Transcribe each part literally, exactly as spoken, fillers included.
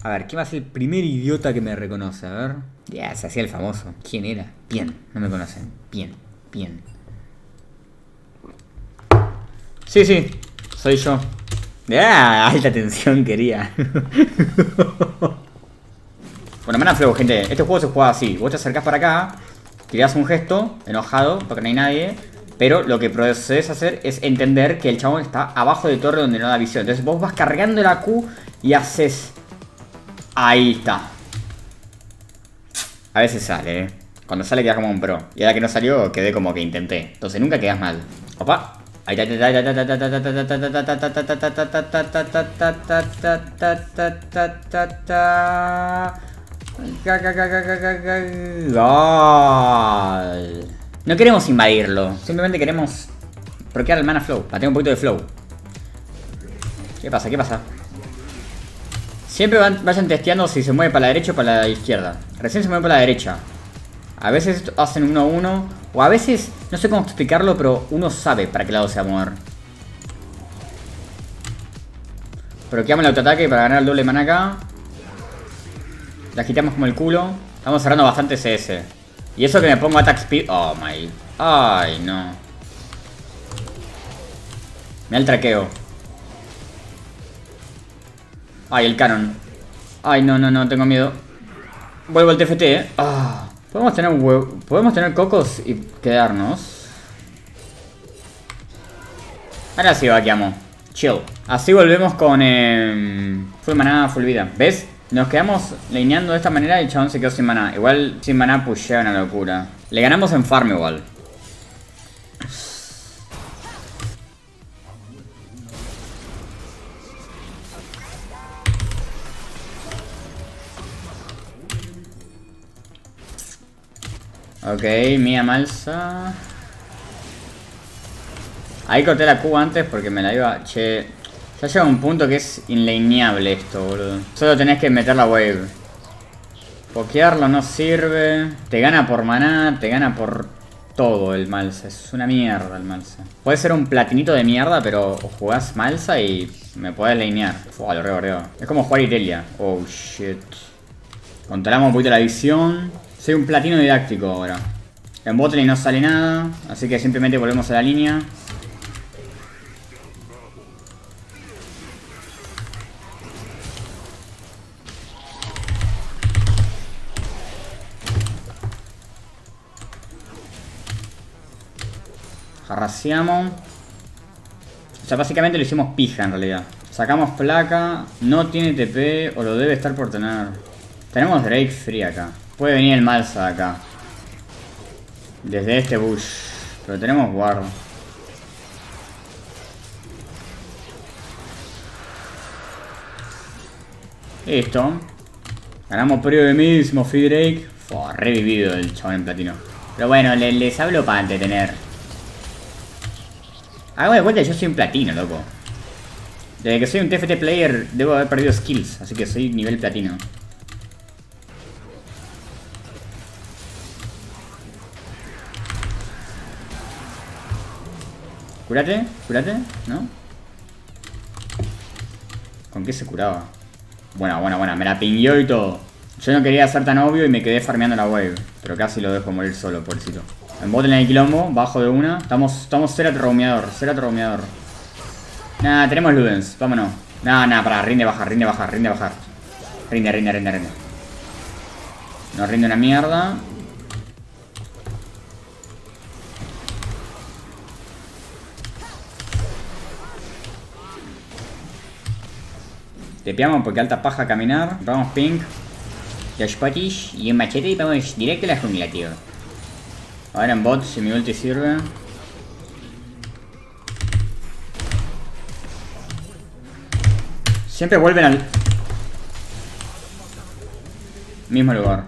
A ver, ¿quién va a ser el primer idiota que me reconoce? A ver. Ya, se hacía el famoso. ¿Quién era? Bien, no me conocen. Bien, bien. Sí, sí, soy yo. Ah, alta tensión quería. Bueno, Mana Flow, gente. Este juego se juega así. Vos te acercás para acá, tirás un gesto, enojado, porque no hay nadie. Pero lo que procedes a hacer es entender que el chabón está abajo de torre donde no da visión. Entonces vos vas cargando la Q y haces... Ahí está. A veces sale, eh. Cuando sale quedas como un pro. Y ahora que no salió, quedé como que intenté. Entonces nunca quedas mal. Opa. Ahí está. Gol. No queremos invadirlo. Simplemente queremos bloquear el Mana Flow. Para tener un poquito de flow. ¿Qué pasa? ¿Qué pasa? Siempre van, vayan testeando si se mueve para la derecha o para la izquierda. Recién se mueve para la derecha. A veces hacen uno a uno. O a veces, no sé cómo explicarlo, pero uno sabe para qué lado se va a mover. Bloqueamos el autoataque para ganar el doble mana acá. La agitamos como el culo. Estamos cerrando bastante C S. Y eso que me pongo attack speed. Oh my. Ay, no. Me da el traqueo. Ay, el canon. Ay, no, no, no, tengo miedo. Vuelvo al T F T, eh. Ah, podemos tener un huevo. Podemos tener cocos y quedarnos. Ahora sí vaqueamos. Chill. Así volvemos con eh, full maná, full vida. ¿Ves? Nos quedamos lineando de esta manera y el chabón se quedó sin maná. Igual sin maná pushea una locura. Le ganamos en farm igual. Ok, Mía Malsa. Ahí corté la Q antes porque me la iba... Che, ya llega un punto que es inlaneable esto, boludo. Solo tenés que meter la wave. Pokearlo no sirve. Te gana por maná, te gana por todo el Malsa. Es una mierda el Malsa. Puede ser un platinito de mierda, pero jugás Malsa y me podés lanear. Fua, lo reborreo. Es como jugar Irelia. Oh, shit. Controlamos un poquito la visión. Soy un platino didáctico ahora. En botlane no sale nada, así que simplemente volvemos a la línea. Jarraseamos. O sea, básicamente lo hicimos pija en realidad. Sacamos placa, no tiene T P o lo debe estar por tener. Tenemos Drake Free acá. Puede venir el Malsa de acá. Desde este bush. Pero tenemos guard. Listo. Ganamos por hoy mismo, Free Drake. Fue revivido el chabón en platino. Pero bueno, les, les hablo para entretener. Hago de vuelta, yo soy un platino, loco. Desde que soy un T F T player debo haber perdido skills. Así que soy nivel platino. Cúrate, cúrate, ¿no? ¿Con qué se curaba? Buena, buena, buena, me la pingueó y todo. Yo no quería ser tan obvio y me quedé farmeando la wave. Pero casi lo dejo morir solo, pobrecito. En bot en el quilombo, bajo de una. Estamos, estamos cero romeador, cero romeador. Nada, tenemos Ludens, vámonos. Nada, nada, para, rinde bajar, rinde bajar, rinde bajar. Rinde, rinde, rinde, rinde. Nos rinde una mierda. Tepeamos porque alta paja a caminar. Vamos pink. Dash patish y un machete y vamos directo a la jungla, tío. Ahora en bot si mi ulti sirve. Siempre vuelven al mismo lugar.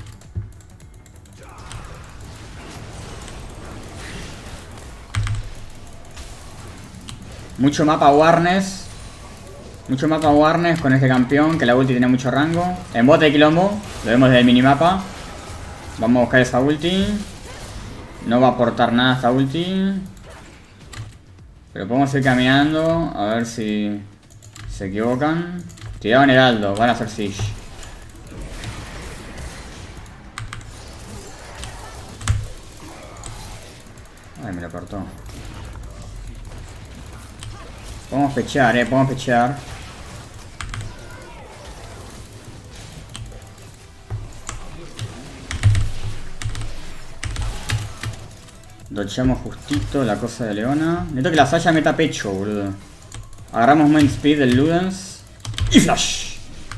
Mucho mapa awareness. Mucho mapa awareness con este campeón, que la ulti tiene mucho rango. En bot de quilombo, lo vemos desde el minimapa. Vamos a buscar esa ulti. No va a aportar nada esta ulti. Pero podemos ir caminando a ver si se equivocan. Tiraban heraldo, van a hacer siege. Ay, me lo cortó. Podemos pechear, eh, podemos pechear. Docheamos justito la cosa de Leona. Necesito que la Saya meta pecho, boludo. Agarramos main speed del Ludens. Y flash.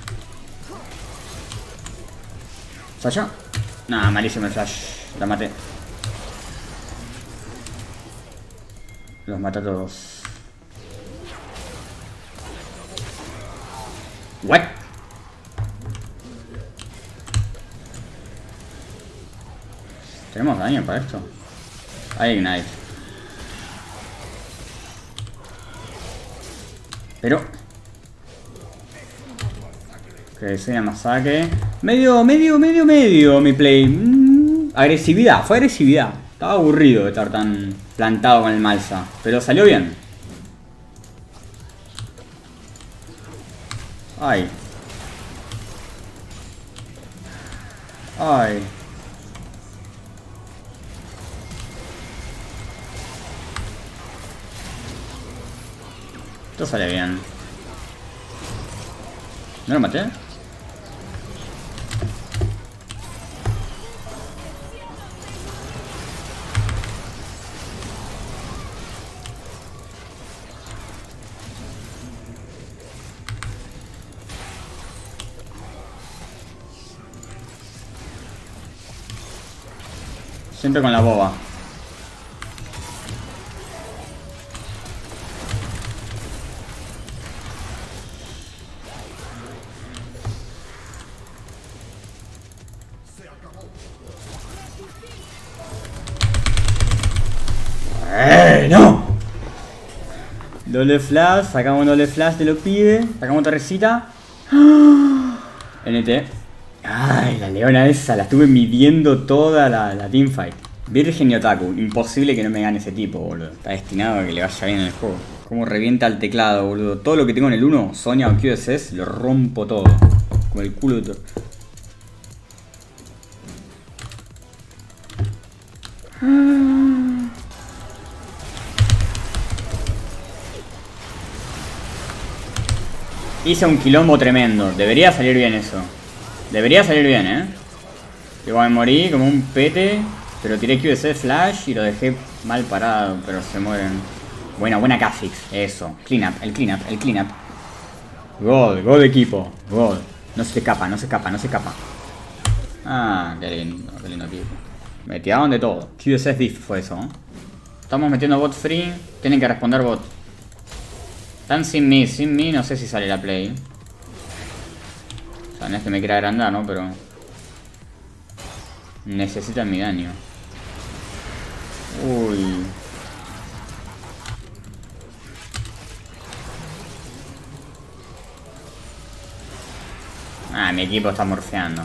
¿Saya? Nah, malísimo el flash. La maté. Los maté a todos. What? ¿Tenemos daño para esto? Hay Ignite. Pero... que sea masacre. Medio, medio, medio, medio mi play. Mm, agresividad, fue agresividad. Estaba aburrido de estar tan plantado con el Malsa. Pero salió bien. Ay. Ay. Esto sale bien. ¿No lo maté? Siempre con la boba. ¡Eh, no! Doble flash, sacamos un doble flash de los pibes. Sacamos torrecita. N T. Ay, la leona esa, la estuve midiendo toda la, la teamfight. Virgen y Otaku, imposible que no me gane ese tipo, boludo. Está destinado a que le vaya bien en el juego. Como revienta el teclado, boludo. Todo lo que tengo en el uno, Sonya o Q S S, lo rompo todo. Como el culo de todo. Hice un quilombo tremendo. Debería salir bien eso. Debería salir bien, eh. Igual me morí como un pete. Pero tiré Q S flash y lo dejé mal parado. Pero se mueren. Buena, buena Kha'Zix. Eso. Clean up, el clean up, el clean up. God, God equipo. God. No se escapa, no se escapa, no se escapa. Ah, qué lindo, qué lindo equipo. Me tiraron de todo. Q S diff fue eso, ¿eh? Estamos metiendo bot free. Tienen que responder bot. Están sin mí, sin mí no sé si sale la play. O sea, no es que me quiera agrandar, ¿no? Pero... necesitan mi daño. Uy. Ah, mi equipo está morfeando.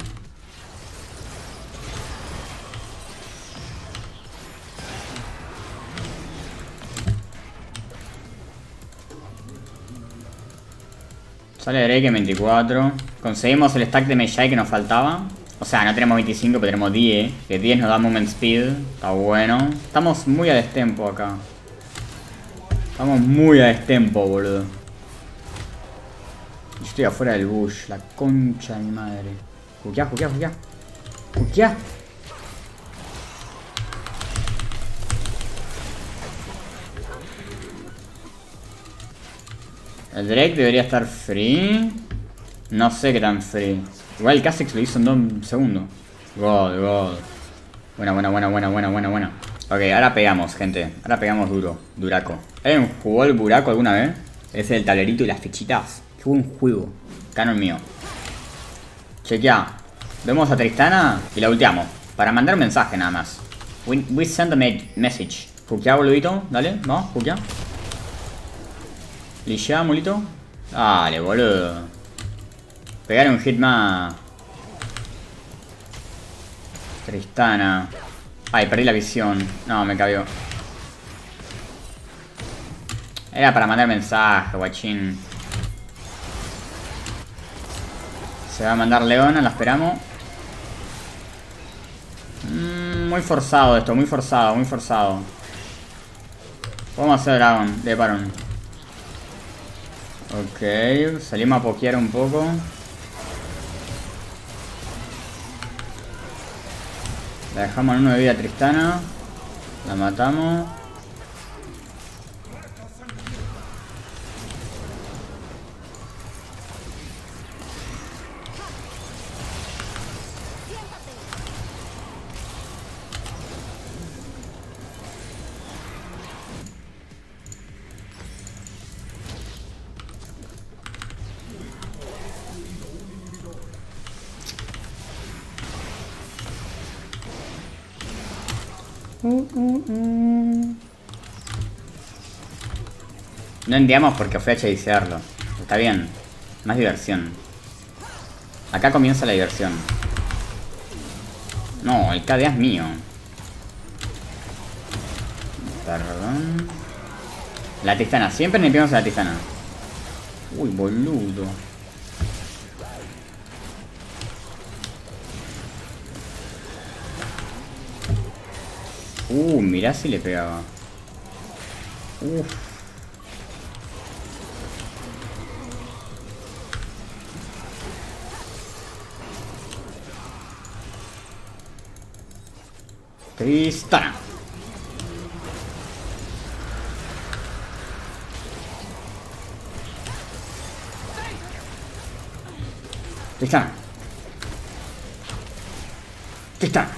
Sale Drake en veinticuatro. Conseguimos el stack de Mejai que nos faltaba. O sea, no tenemos veinticinco, pero tenemos diez. Que diez nos da movement speed. Está bueno. Estamos muy a destempo acá. Estamos muy a destempo, boludo. Yo estoy afuera del bush. La concha de mi madre. Juqueá, juqueá, juqueá. Juqueá. El Drake debería estar free. No sé qué tan free. Igual el Kha'Zix lo hizo en dos segundos. God, God. Buena, buena, buena, buena, buena, buena, buena. Ok, ahora pegamos, gente. Ahora pegamos duro. Duraco. ¿Alguien jugó el Buraco alguna vez? Ese del tablerito y las fichitas. Qué buen juego. Canon mío. Chequea. Vemos a Tristana y la ulteamos. Para mandar un mensaje nada más. We, we send a me message. Juquea, boludito. Dale, vamos, juquea. Lillea, mulito. Dale, boludo. Pegar un hit más. Tristana. Ay, perdí la visión. No, me cabió. Era para mandar mensaje, guachín. Se va a mandar Leona, la esperamos. Mm, muy forzado esto, muy forzado, muy forzado. Vamos a hacer Dragon, de Baron. Ok, salimos a pokear un poco. La dejamos en uno de vida a Tristana. La matamos. Uh, uh, uh. No enviamos porque fue a chasearlo. Está bien. Más diversión. Acá comienza la diversión. No, el K D A es mío. Perdón. La Tristana. Siempre le pegamos a la Tristana. Uy, boludo. Uh, mirá si le pegaba. Uff. Tristana. Tristana. Tristana.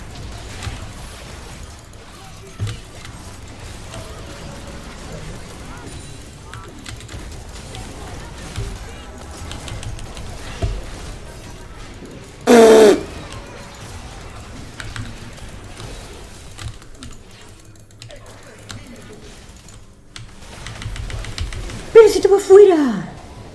¡Pero si estaba fuera!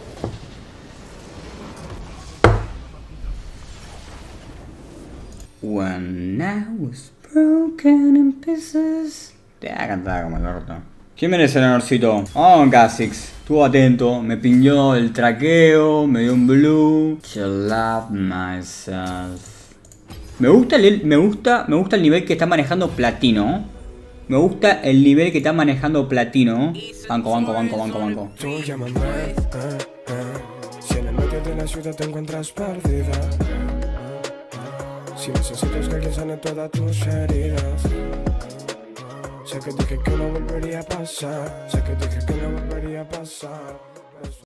When I was broken in pieces. Te ha cantado como el orto. ¿Quién merece el honorcito? Oh, Kha'Zix. Estuvo atento. Me piñó el traqueo. Me dio un blue. To love myself. Me gusta el, me gusta, me gusta el nivel que está manejando Platino. Me gusta el nivel que está manejando Platino. Banco, banco, banco, banco, banco. Tú llámame, eh, eh. Si en el medio de la ciudad te encuentras perdida, si necesitas que alguien sane todas tus heridas. Sé que dije que no volvería a pasar. Sé que dije que no volvería a pasar.